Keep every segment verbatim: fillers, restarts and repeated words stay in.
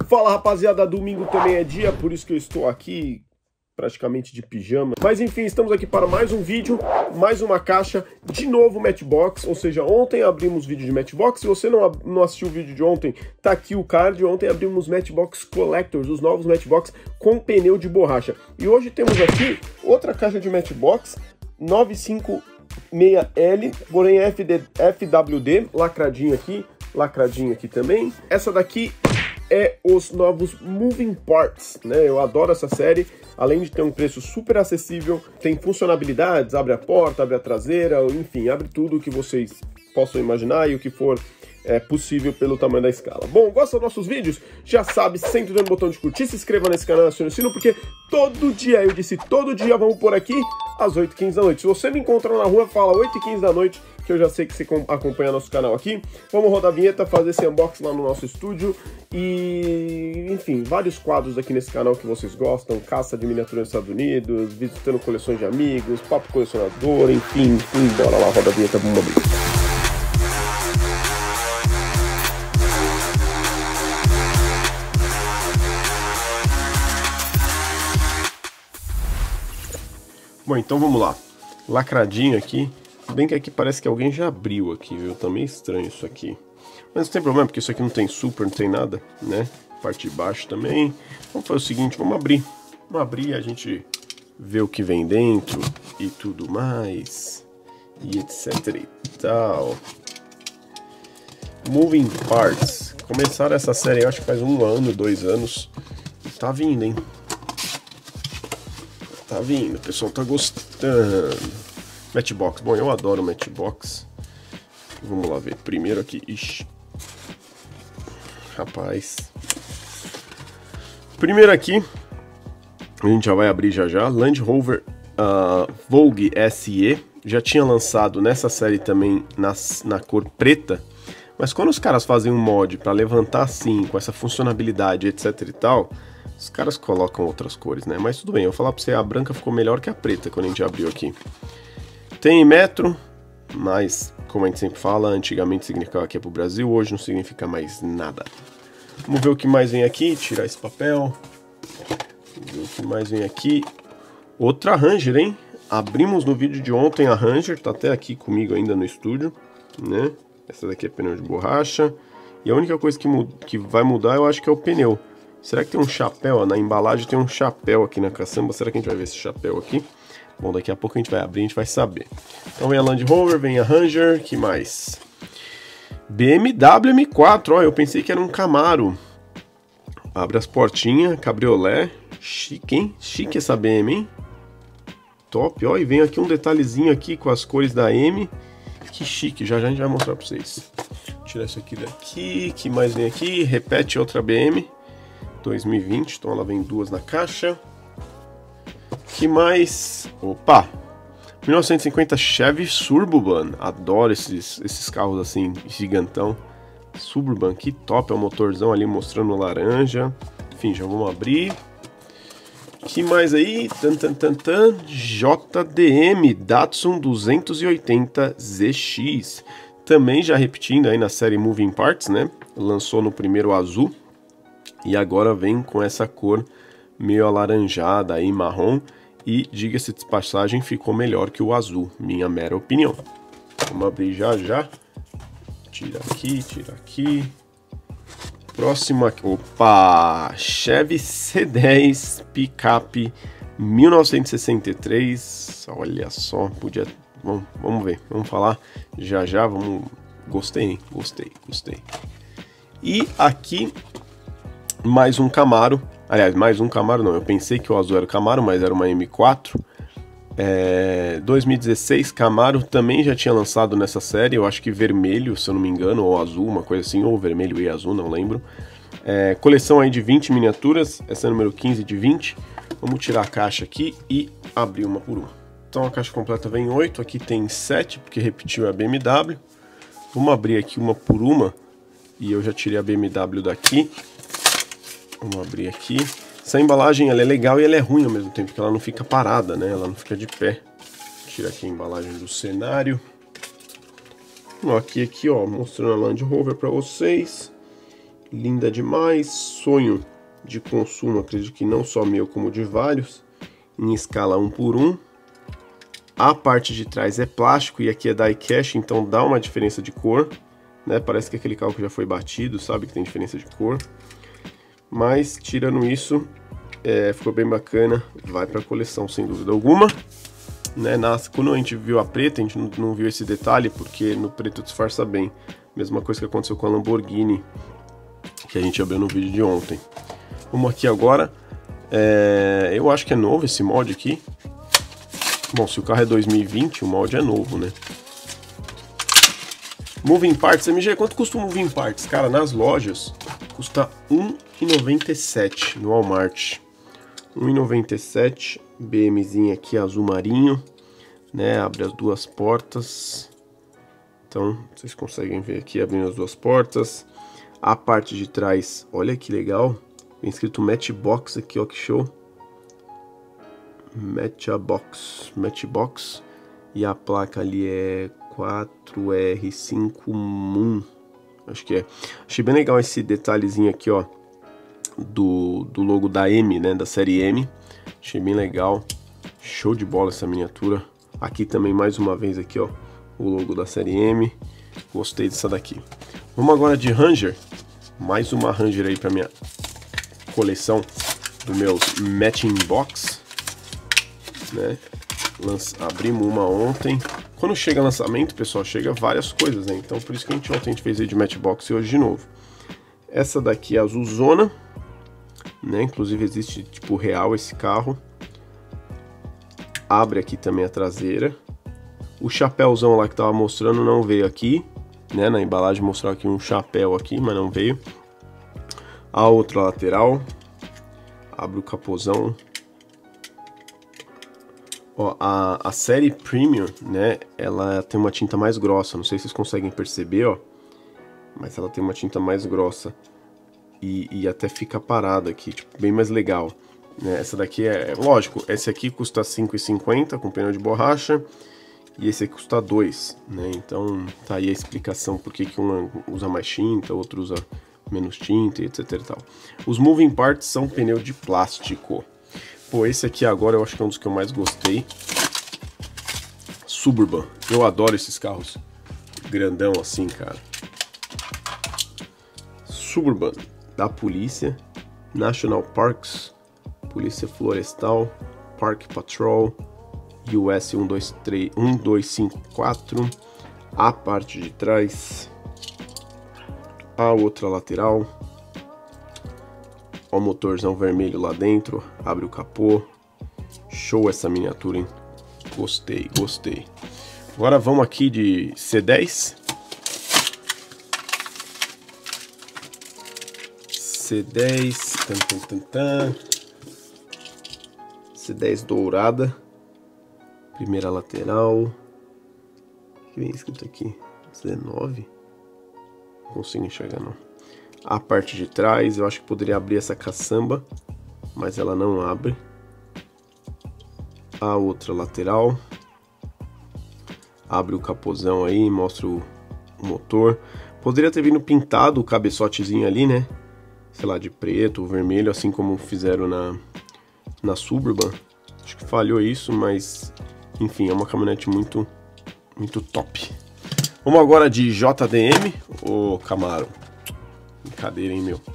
Fala rapaziada, domingo também é dia, por isso que eu estou aqui praticamente de pijama. Mas enfim, estamos aqui para mais um vídeo, mais uma caixa, de novo Matchbox, ou seja, ontem abrimos vídeo de Matchbox. Se você não, não assistiu o vídeo de ontem, tá aqui o card. Ontem abrimos Matchbox Collectors, os novos Matchbox com pneu de borracha. E hoje temos aqui outra caixa de Matchbox, nove cinco seis L, porém F W D, lacradinho aqui, lacradinho aqui também. Essa daqui é os novos Moving Parts, né? Eu adoro essa série, além de ter um preço super acessível, tem funcionalidades, abre a porta, abre a traseira, enfim, abre tudo o que vocês possam imaginar e o que for é, possível pelo tamanho da escala. Bom, gosta dos nossos vídeos? Já sabe, sempre dando o botão de curtir, se inscreva nesse canal e acione o sino, porque todo dia, eu disse todo dia, vamos por aqui às oito e quinze da noite. Se você me encontrar na rua, fala oito e quinze da noite, que eu já sei que você acompanha nosso canal aqui. Vamos rodar a vinheta, fazer esse unboxing lá no nosso estúdio e, enfim, vários quadros aqui nesse canal que vocês gostam, caça de miniatura nos Estados Unidos, visitando coleções de amigos, papo colecionador, enfim, enfim, bora lá, roda a vinheta, vamos abrir. Bom, então vamos lá, lacradinho aqui. Bem que aqui parece que alguém já abriu aqui, viu? Tá meio estranho isso aqui. Mas não tem problema, porque isso aqui não tem super, não tem nada, né? Parte de baixo também. Vamos fazer o seguinte, vamos abrir. Vamos abrir e a gente vê o que vem dentro e tudo mais. E etc e tal. Moving Parts. Começaram essa série, eu acho que faz um ano, dois anos. E tá vindo, hein? Tá vindo, o pessoal tá gostando. Matchbox, bom, eu adoro Matchbox. Vamos lá ver, primeiro aqui, ixi. Rapaz. Primeiro aqui, a gente já vai abrir já já, Land Rover uh, Vogue S E. Já tinha lançado nessa série também na, na cor preta. Mas quando os caras fazem um mod para levantar assim, com essa funcionalidade, etc e tal, os caras colocam outras cores, né? Mas tudo bem, eu vou falar pra você, a branca ficou melhor que a preta quando a gente abriu aqui. Tem metro, mas, como a gente sempre fala, antigamente significava que é pro Brasil, hoje não significa mais nada. Vamos ver o que mais vem aqui, tirar esse papel. Vamos ver o que mais vem aqui. Outra Ranger, hein? Abrimos no vídeo de ontem a Ranger, tá até aqui comigo ainda no estúdio, né? Essa daqui é pneu de borracha. E a única coisa que, que vai mudar, eu acho que é o pneu. Será que tem um chapéu? Ó, na embalagem tem um chapéu aqui na caçamba. Será que a gente vai ver esse chapéu aqui? Bom, daqui a pouco a gente vai abrir, a gente vai saber. Então vem a Land Rover, vem a Ranger, que mais? B M W M quatro, ó, eu pensei que era um Camaro. Abre as portinhas, cabriolé, chique, hein? Chique essa B M, hein? Top, ó, e vem aqui um detalhezinho aqui com as cores da M. Que chique, já já a gente vai mostrar pra vocês. Tirar isso aqui daqui, que mais vem aqui? Repete outra B M, dois mil e vinte, então ela vem duas na caixa. Que mais? Opa! mil novecentos e cinquenta Chevy Suburban. Adoro esses, esses carros assim, gigantão. Suburban, que top. É o motorzão ali mostrando laranja. Enfim, já vamos abrir. Que mais aí? Tan, tan, tan, tan. J D M Datsun duzentos e oitenta Z X. Também já repetindo aí na série Moving Parts, né? Lançou no primeiro azul. E agora vem com essa cor meio alaranjada aí, marrom. E, diga-se de passagem, ficou melhor que o azul, minha mera opinião. Vamos abrir já já. Tira aqui, tira aqui. Próximo aqui. Opa! Chevy C dez Pickup mil novecentos e sessenta e três. Olha só, podia... Vamos, vamos ver, vamos falar já já. Vamos... Gostei, hein? Gostei, gostei. E aqui, mais um Camaro. Aliás, mais um Camaro não, eu pensei que o azul era o Camaro, mas era uma M quatro. É, dois mil e dezesseis, Camaro também já tinha lançado nessa série, eu acho que vermelho, se eu não me engano, ou azul, uma coisa assim, ou vermelho e azul, não lembro. É, coleção aí de vinte miniaturas, essa é a número quinze de vinte. Vamos tirar a caixa aqui e abrir uma por uma. Então a caixa completa vem oito, aqui tem sete, porque repetiu a B M W. Vamos abrir aqui uma por uma, e eu já tirei a B M W daqui. Vamos abrir aqui. Essa embalagem ela é legal e ela é ruim ao mesmo tempo, porque ela não fica parada, né? Ela não fica de pé. Tira aqui a embalagem do cenário. Ó, aqui, aqui, ó, mostrando a Land Rover para vocês. linda demais, sonho de consumo, acredito que não só meu, como de vários, em escala um por um. A parte de trás é plástico e aqui é die cast, então dá uma diferença de cor, né? Parece que aquele carro que já foi batido, sabe que tem diferença de cor. Mas, tirando isso, é, ficou bem bacana, vai para a coleção, sem dúvida alguma. Né? Na, quando a gente viu a preta, a gente não, não viu esse detalhe, porque no preto disfarça bem. Mesma coisa que aconteceu com a Lamborghini, que a gente abriu no vídeo de ontem. Vamos aqui agora. É, eu acho que é novo esse molde aqui. Bom, se o carro é dois mil e vinte, o molde é novo, né? Moving Parts. M G, quanto custa o Moving Parts? Cara, nas lojas custa um real e noventa e sete centavos no Walmart. um real e noventa e sete centavos. BMzinha aqui azul marinho, né? Abre as duas portas. Então, vocês conseguem ver aqui abrindo as duas portas. A parte de trás, olha que legal. Tem escrito Matchbox aqui, ó, que show. Matchbox, Matchbox. E a placa ali é quatro R cinco Moon. Acho que é. Achei bem legal esse detalhezinho aqui, ó. Do, do logo da M, né? Da série M. Achei bem legal. Show de bola essa miniatura. Aqui também, mais uma vez, aqui, ó. O logo da série M. Gostei dessa daqui. Vamos agora de Ranger. Mais uma Ranger aí pra minha coleção do meus Matching Box. Né? Lança, abrimos uma ontem. Quando chega lançamento, pessoal, chega várias coisas, né? Então por isso que a gente ontem a gente fez aí de Matchbox e hoje de novo. Essa daqui é azulzona, né? Inclusive existe tipo real esse carro. Abre aqui também a traseira. O chapéuzão lá que tava mostrando não veio aqui, né? Na embalagem mostrava aqui um chapéu aqui, mas não veio. A outra lateral. Abre o capozão. Ó, a, a série Premium, né, ela tem uma tinta mais grossa, não sei se vocês conseguem perceber, ó, mas ela tem uma tinta mais grossa e, e até fica parada aqui, tipo, bem mais legal, né? Essa daqui é, lógico, esse aqui custa cinco reais e cinquenta centavos com pneu de borracha e esse aqui custa dois, né, então tá aí a explicação por que que um usa mais tinta, outro usa menos tinta e etc e tal. Os Moving Parts são pneu de plástico. Pô, esse aqui agora eu acho que é um dos que eu mais gostei. Suburban. Eu adoro esses carros grandão assim, cara. Suburban da polícia. National Parks. Polícia Florestal. Park Patrol. U S um dois três, um dois cinco quatro. A parte de trás. A outra lateral. Ó o motorzão vermelho lá dentro, abre o capô. Show essa miniatura, hein? Gostei, gostei. Agora vamos aqui de C dez. C dez. Tan, tan, tan, tan. C dez dourada. Primeira lateral. O que vem escrito aqui? dezenove? Não consigo enxergar não. A parte de trás, eu acho que poderia abrir essa caçamba, mas ela não abre. A outra lateral. Abre o capozão aí, mostra o, o motor. Poderia ter vindo pintado o cabeçotezinho ali, né? Sei lá, de preto ou vermelho, assim como fizeram na, na Suburban. Acho que falhou isso, mas enfim, é uma caminhonete muito, muito top. Vamos agora de J D M, ô Camaro. Brincadeira, hein, meu.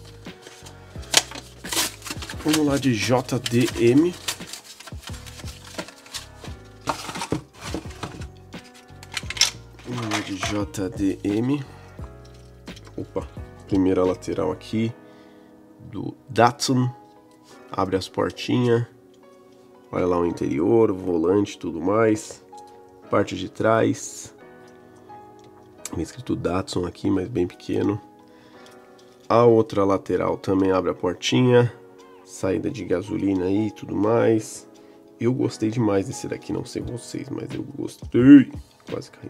Vamos lá de J D M. Vamos lá de J D M. Opa, primeira lateral aqui do Datsun. Abre as portinhas. Olha lá o interior, o volante, tudo mais. Parte de trás. Tem escrito Datsun aqui, mas bem pequeno. A outra lateral também abre a portinha. Saída de gasolina aí e tudo mais. Eu gostei demais desse daqui, não sei vocês, mas eu gostei. Quase caiu.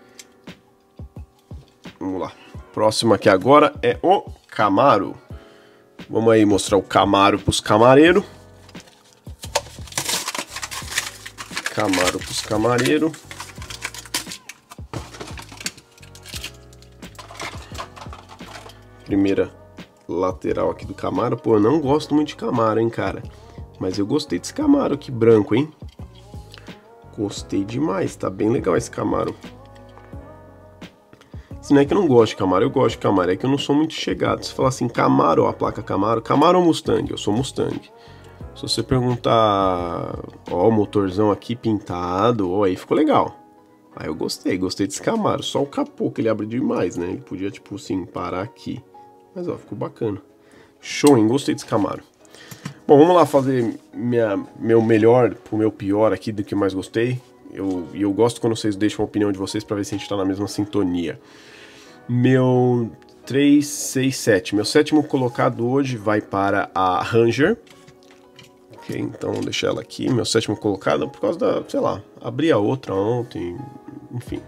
Vamos lá. Próximo aqui agora é o Camaro. Vamos aí mostrar o Camaro pros camareiros. Camaro pros camareiros. primeira lateral aqui do Camaro. Pô, eu não gosto muito de Camaro, hein, cara. Mas eu gostei desse Camaro aqui, branco, hein. Gostei demais, tá bem legal esse Camaro. Se não é que eu não gosto de Camaro, eu gosto de Camaro, é que eu não sou muito chegado. Se falar assim, Camaro, ó, a placa Camaro, Camaro ou Mustang? Eu sou Mustang. Se você perguntar, ó, o motorzão aqui pintado, ó, aí ficou legal. Aí eu gostei, gostei desse Camaro. Só o capô que ele abre demais, né? Ele podia, tipo assim, parar aqui. Mas, ó, ficou bacana. Show, hein? Gostei desse Camaro. Bom, vamos lá fazer minha, meu melhor pro meu pior aqui do que mais gostei. E eu, eu gosto quando vocês deixam a opinião de vocês pra ver se a gente tá na mesma sintonia. Meu três, seis, sete. Meu sétimo colocado hoje vai para a Ranger. Ok, então vou deixar ela aqui. Meu sétimo colocado por causa da, sei lá, abri a outra ontem, enfim.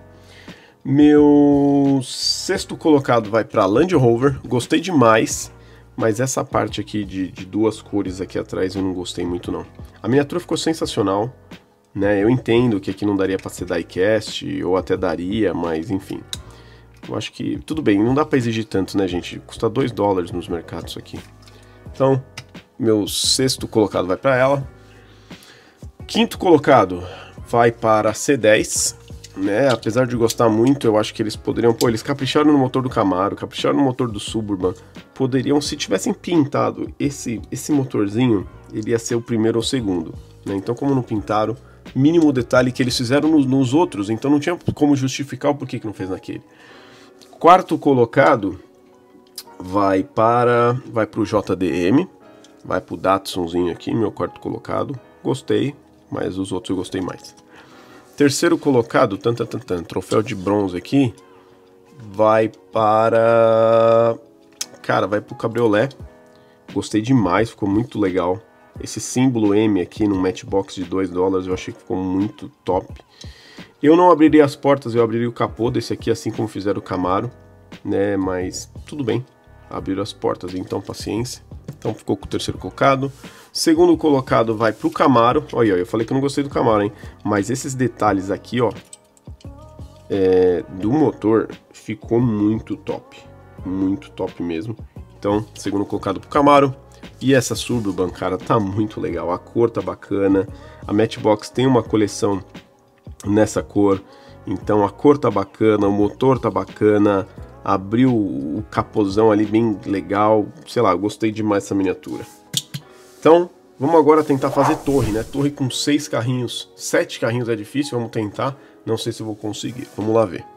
Meu sexto colocado vai para a Land Rover. Gostei demais, mas essa parte aqui de, de duas cores aqui atrás eu não gostei muito não. A miniatura ficou sensacional, né? Eu entendo que aqui não daria para ser diecast, ou até daria, mas enfim. Eu acho que, tudo bem, não dá pra exigir tanto, né, gente? Custa dois dólares nos mercados isso aqui. Então, meu sexto colocado vai pra ela. Quinto colocado vai para a C dez, né? Apesar de gostar muito, eu acho que eles poderiam... Pô, eles capricharam no motor do Camaro, capricharam no motor do Suburban. Poderiam, se tivessem pintado esse, esse motorzinho, ele ia ser o primeiro ou o segundo, né? Então, como não pintaram, mínimo detalhe que eles fizeram nos, nos outros, então não tinha como justificar o porquê que não fez naquele. Quarto colocado vai para vai para o J D M, vai para o Datsunzinho aqui, meu quarto colocado. Gostei, mas os outros eu gostei mais. Terceiro colocado, tan, tan, tan, tan, troféu de bronze aqui, vai para... Cara, vai para o Cabriolet. Gostei demais, ficou muito legal. Esse símbolo M aqui no Matchbox de dois dólares eu achei que ficou muito top. Eu não abriria as portas, eu abriria o capô desse aqui, assim como fizeram o Camaro, né? Mas tudo bem, abriram as portas, então paciência. Então ficou com o terceiro colocado. Segundo colocado vai pro Camaro. Olha, eu falei que eu não gostei do Camaro, hein? Mas esses detalhes aqui, ó, é, do motor, ficou muito top. Muito top mesmo. Então, segundo colocado pro Camaro. E essa Suburban, cara, tá muito legal. A cor tá bacana. A Matchbox tem uma coleção nessa cor, então a cor tá bacana, o motor tá bacana, abriu o capozão ali bem legal, sei lá, gostei demais dessa miniatura. Então, vamos agora tentar fazer torre, né? Torre com seis carrinhos, sete carrinhos é difícil, vamos tentar, não sei se eu vou conseguir, vamos lá ver.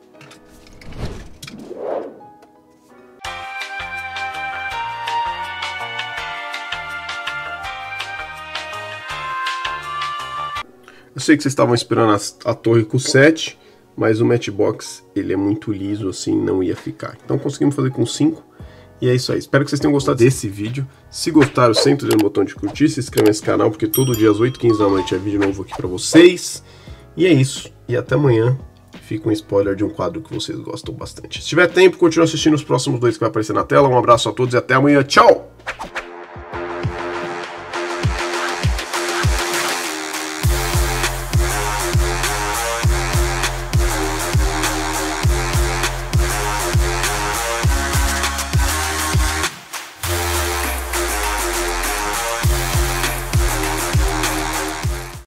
Eu sei que vocês estavam esperando a, a torre com sete, mas o Matchbox ele é muito liso, assim, não ia ficar. Então conseguimos fazer com cinco, e é isso aí. Espero que vocês tenham gostado desse vídeo. Se gostaram, sempre dê no botão de curtir, se inscreva nesse canal, porque todo dia às oito e quinze da noite é vídeo novo aqui pra vocês. E é isso, e até amanhã. Fica um spoiler de um quadro que vocês gostam bastante. Se tiver tempo, continue assistindo os próximos dois que vai aparecer na tela. Um abraço a todos e até amanhã. Tchau!